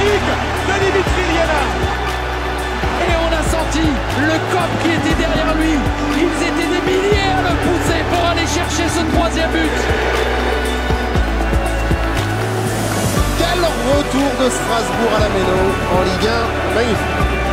magnifique de Dimitri Liéna. Et on a senti le COP qui était derrière lui. Ils étaient des milliers à le pousser pour aller chercher ce troisième but. Quel retour de Strasbourg à la Méno en Ligue 1, magnifique.